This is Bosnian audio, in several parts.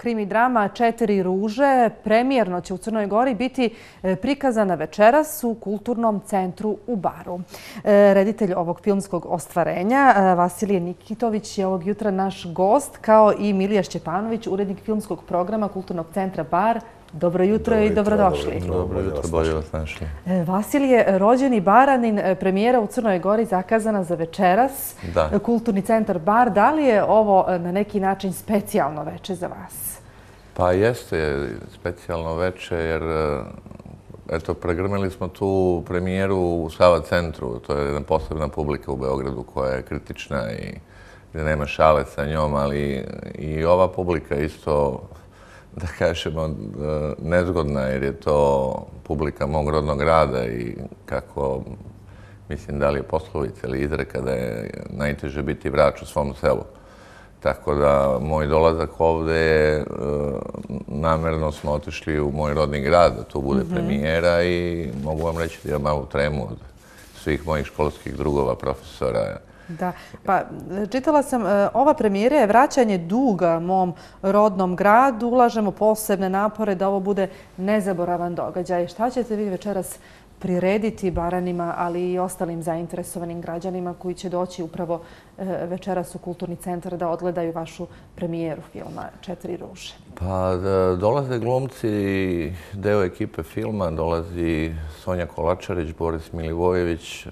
krimi drama Četiri ruže premijerno će u Crnoj Gori biti prikazana večeras u Kulturnom centru u Baru. Reditelj ovog filmskog ostvarenja, Vasilije Nikitović, je ovog jutra naš gost, kao i Milija Šćepanović, urednik filmskog programa Kulturnog centra Bar. Dobro jutro i dobrodošli. Dobro jutro, bolje vas našli. Vasilije, rođeni Baranin, premijera u Crnoj Gori zakazana za večeras. Kulturni centar Bar. Da li je ovo na neki način specijalno veče za vas? Pa jeste specijalno veče jer eto, pregrmili smo tu premijeru u Sava centru. To je jedna posebna publika u Beogradu koja je kritična i gdje nema šale sa njom, ali i ova publika isto, da kažemo, nezgodna jer je to publika mog rodnog grada i kako, mislim, da li je poslovica ili izreka da je najteže biti vrač u svom selu. Tako da moj dolazak ovde je, namerno smo otišli u moj rodni grad, da tu bude premijera i mogu vam reći da imam malu tremu od svih mojih školskih drugova, profesora. Da, pa čitala sam, ova premijera je vraćanje duga mom rodnom gradu. Ulažemo posebne napore da ovo bude nezaboravan događaj. Šta ćete vi večeras prirediti Baranima, ali i ostalim zainteresovanim građanima koji će doći upravo večeras u Kulturni centar da odgledaju vašu premijeru filma Četiri ruže? Pa dolaze glumci, deo ekipe filma, dolazi Sonja Kolačarić, Boris Milivojević,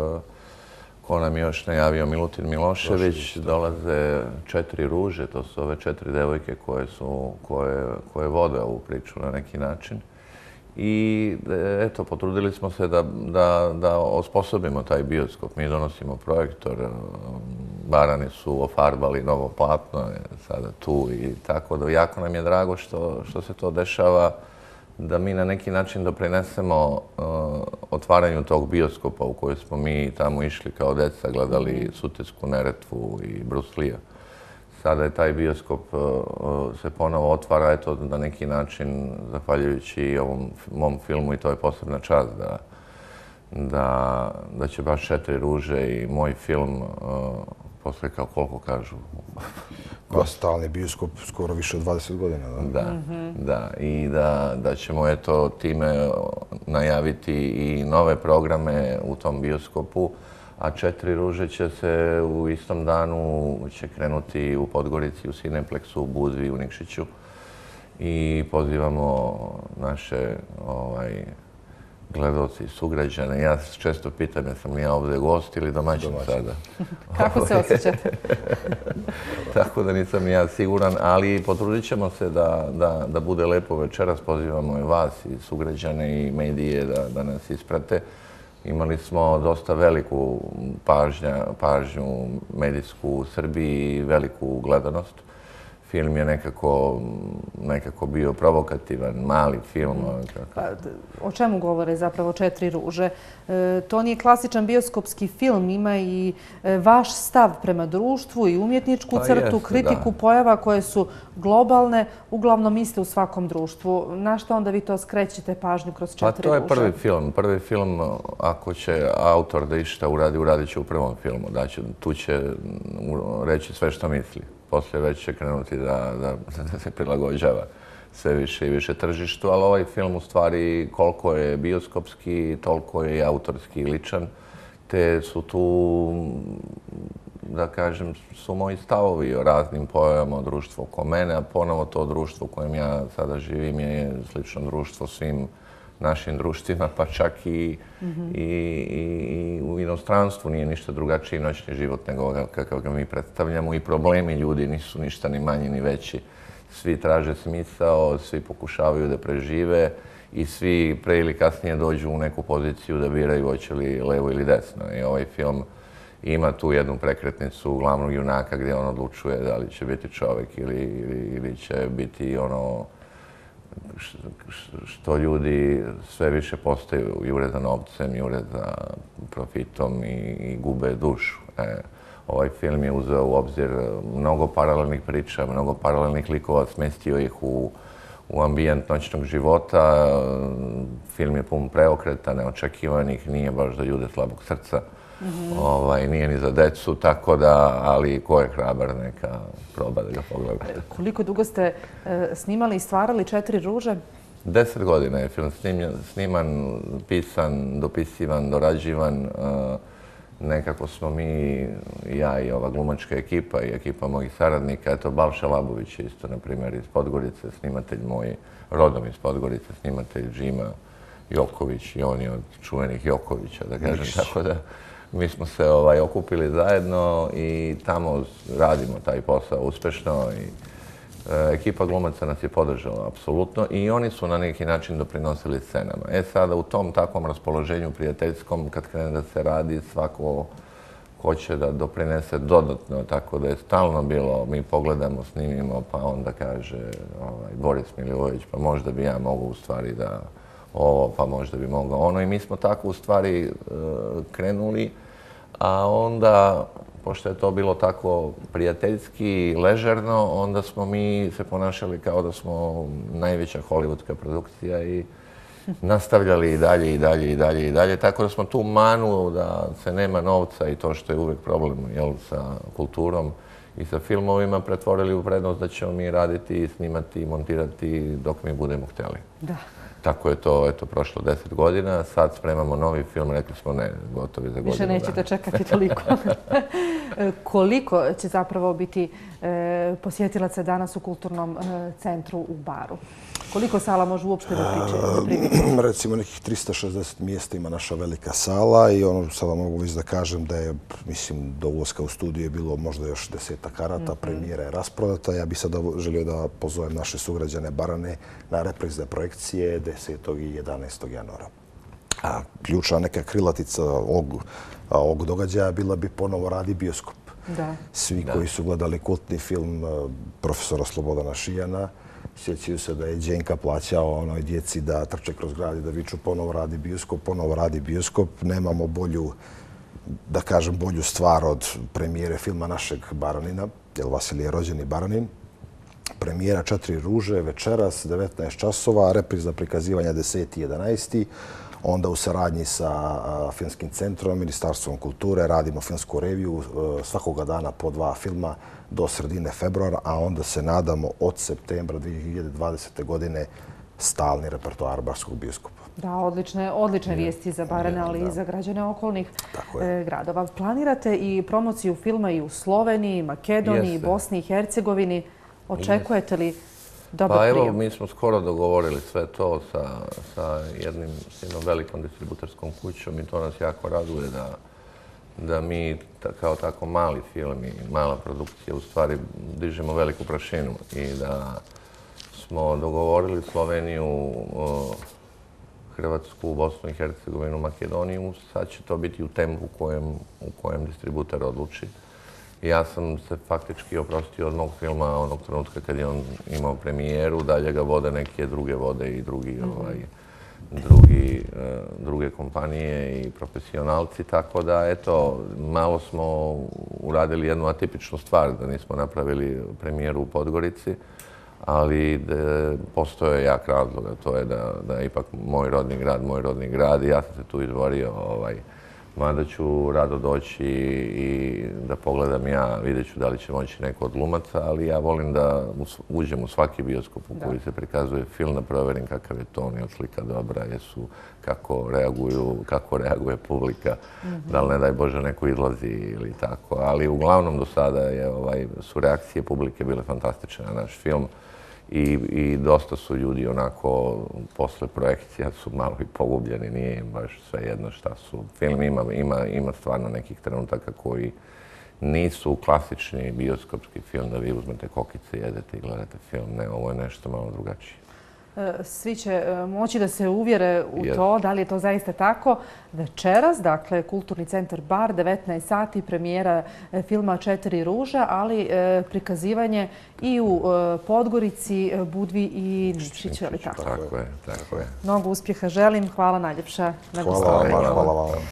ko nam je još najavio Milutin Milošević, dolaze Četiri ruže, to su ove četiri devojke koje vode ovu priču na neki način. I eto, potrudili smo se da osposobimo taj bioskop. Mi donosimo projektor, Barani su ofarbali novo platno, je sada tu i tako da jako nam je drago što se to dešava, da mi na neki način doprinesemo otvaranju tog bioskopa u kojoj smo mi tamo išli kao deca, gledali Sutjesku Neretvu i Bruce Lee-a. Sada je taj bioskop se ponovo otvara, eto, na neki način, zahvaljujući i ovom mom filmu, i to je posebna čast da će baš Četiri ruže i moj film, posle kao koliko kažu, stalni bioskop skoro više od 20 godina. Da, i da ćemo eto time najaviti i nove programe u tom bioskopu, a Četiri ruže će se u istom danu će krenuti u Podgorici, u Cineplexu, u Budvi, u Nikšiću. I pozivamo naše gledalci i sugrađane. Ja često pitam jesam li ja ovdje gost ili domaćin sada. Kako se osjećate? Tako da nisam ja siguran, ali potrudit ćemo se da bude lepo večeras. Pozivamo i vas i sugrađane i medije da nas isprate. Imali smo dosta veliku pažnju medijsku u Srbiji i veliku gledanost. Film je nekako bio provokativan, mali film. O čemu govore zapravo Četiri ruže? To nije klasičan bioskopski film, ima i vaš stav prema društvu i umjetničku crtu, kritiku pojava koje su globalne, uglavnom iste u svakom društvu. Na što onda vi to skrećete pažnju kroz Četiri ruže? Pa to je prvi film. Prvi film, ako će autor da išta uradi, uradit će u prvom filmu. Tu će reći sve što misli. Poslije već će krenuti da se prilagođava sve više i više tržištu, ali ovaj film u stvari koliko je bioskopski, toliko je i autorski i ličan, te su tu, da kažem, su moji stavovi o raznim pojavama društva oko mene, a ponovo to društvo u kojem ja sada živim je slično društvo svim našim društvima, pa čak i u inostranstvu nije ništa drugačiji noćni život nego kakav ga mi predstavljamo i problemi ljudi nisu ništa ni manji ni veći. Svi traže smisao, svi pokušavaju da prežive i svi pre ili kasnije dođu u neku poziciju da biraju hoće li levo ili desno. I ovaj film ima tu jednu prekretnicu glavnog junaka gdje on odlučuje da li će biti čovjek ili će biti ono što ljudi sve više postaju jure za novcem, jure za profitom i gube dušu. Ovaj film je uzeo u obzir mnogo paralelnih priča, mnogo paralelnih likova, smestio ih u ambijent noćnog života. Film je pun preokreta, neočekivanih, nije baš za ljude slabog srca. Nije ni za decu, tako da, ali ko je hrabar, neka proba da ga pogleda. Koliko dugo ste snimali i stvarali Četiri ruže? 10 godina je film sniman, pisan, dopisivan, dorađivan. Nekako smo mi, ja i ova glumačka ekipa i ekipa mojih saradnika, eto Balša Labović je isto, na primjer, iz Podgorice, snimatelj moj, rodom iz Podgorice, snimatelj Džima Joković i on je od čuvenih Jokovića, da kažem, tako da mi smo se okupili zajedno i tamo radimo taj posao uspešno i ekipa glumaca nas je podržala, apsolutno, i oni su na neki način doprinosili scenama. Sada u tom takvom raspoloženju prijateljskom, kad krene da se radi, svako hoće da doprinese dodatno, tako da je stalno bilo, mi pogledamo, snimimo, pa onda kaže Boris Milivojević, pa možda bi ja mogao u stvari da ovo, pa možda bi mogao ono, i mi smo tako u stvari krenuli, a onda, pošto je to bilo tako prijateljski, ležerno, onda smo mi se ponašali kao da smo najveća hollywoodska produkcija i nastavljali i dalje, i dalje, i dalje, i dalje. Tako da smo tu manu da se nema novca i to što je uvijek problem sa kulturom i sa filmovima pretvorili u prednost da ćemo mi raditi, snimati i montirati dok mi budemo htjeli. Da. Tako je to, prošlo 10 godina. Sad spremamo novi film, rekli smo ne, gotovi za godinu. Više nećete čekati toliko. Koliko će zapravo biti posjetilaca danas u Kulturnom centru u Baru? Koliko sala može uopšte da primiti? Recimo nekih 360 mjesta ima naša velika sala i ono sada mogu već da kažem da je, mislim, do ulaska u studiju je bilo možda još 10 karata, premijera je rasprodata. Ja bih sada želio da pozovem naše sugrađane Barane na reprizne projekcije 10. i 11. januara. A ključna neka krilatica ovog događaja bila bi ponovo radi bioskop. Svi koji su gledali kultni film profesora Slobodana Šijana sjećaju se da je Đenka plaćao onoj djeci da trče kroz grad i da viču ponovo radi bioskop, ponovo radi bioskop. Nemamo bolju, da kažem, bolju stvar od premijere filma našeg Baranina, jer Vasilij je rođeni Baranin. Premijera Četiri ruže večeras, 19 časova, reprizna prikazivanja 10. i 11. Onda u saradnji sa Filmskim centrom, Ministarstvom kulture, radimo filmsku reviju svakoga dana po 2 filma do sredine februara, a onda se nadamo od septembra 2020. godine stalni repertoar Barskog bioskopa. Da, odlične vijesti za Barane, ali i za građane okolnih gradova. Planirate i promociju filma i u Sloveniji, Makedoniji, Bosni i Hercegovini. Očekujete li dobar prijem? Pa evo, mi smo skoro dogovorili sve to sa jednom velikom distributerskom kućom i to nas jako raduje da mi kao tako mali film i mala produkcija u stvari dižemo veliku prašinu i da smo dogovorili Sloveniju, Hrvatsku, Bosnu i Hercegovinu, Makedoniju. Sad će to biti u tempu u kojem distributer odluči. Ja sam se faktički oprostio od mog filma onog trenutka kad je on imao premijeru, dalje ga vode neke druge vode i druge kompanije i profesionalci, tako da, eto, malo smo uradili jednu atipičnu stvar, da nismo napravili premijeru u Podgorici, ali postoje jak razlog, a to je da je ipak moj rodni grad i ja sam se tu izborio, mada ću rado doći i da pogledam ja, vidjet ću da li će moći neko od glumaca, ali ja volim da uđem u svaki bioskop u koji se prikazuje film, da proverim kakav je ton, je li slika dobra, kako reaguje publika, da li ne daj Bože neko izlazi ili tako. Ali uglavnom do sada su reakcije publike bile fantastične na naš film. I dosta su ljudi onako, posle projekcija su malo i pogubljeni, nije im baš sve jedno šta su. Film ima stvarno nekih trenutaka koji nisu klasični bioskopski film, da vi uzmete kokice, jedete i gledate film. Ne, ovo je nešto malo drugačije. Svi će moći da se uvjere u to, da li je to zaista tako. Večeras, dakle, Kulturni centar Bar, 19 sati, premijera filma Četiri ruže, ali prikazivanje i u Podgorici, Budvi i Nikšiću, ali tako? Tako je. Mnogo uspjeha želim. Hvala najljepša na gostovanju. Hvala vam.